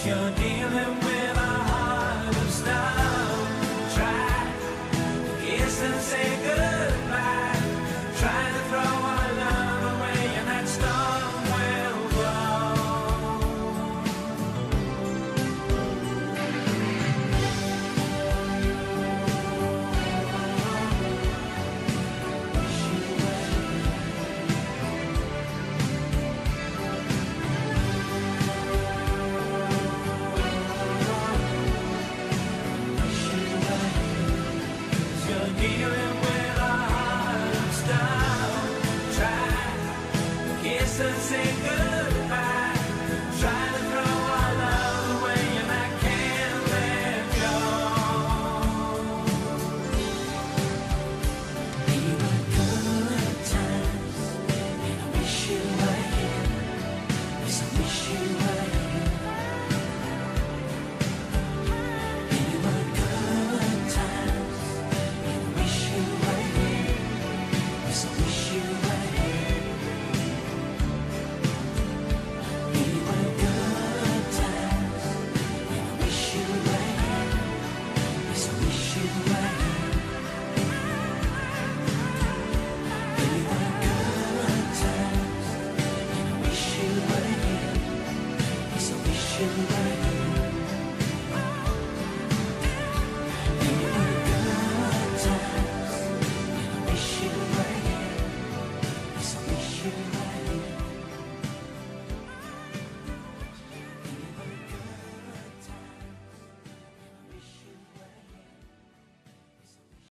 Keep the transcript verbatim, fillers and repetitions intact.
you're dealing with a heart of stone. Try to kiss and say goodbye. Try to throw our love away and that stone will grow. You're dealing with a heart of stone. Try to kiss and say goodbye. Try to throw our love away and I can't let go. We were good times and I wish you were here. Yes, I wish you were here. We were good times and I wish you were here. Yes, I wish you were here. We were good times and I wish you were here. Yes, I wish you were here. We were good times and I wish you were here. Yes, I wish you were here. We were good times and I wish you were here. Yes, I wish you were here.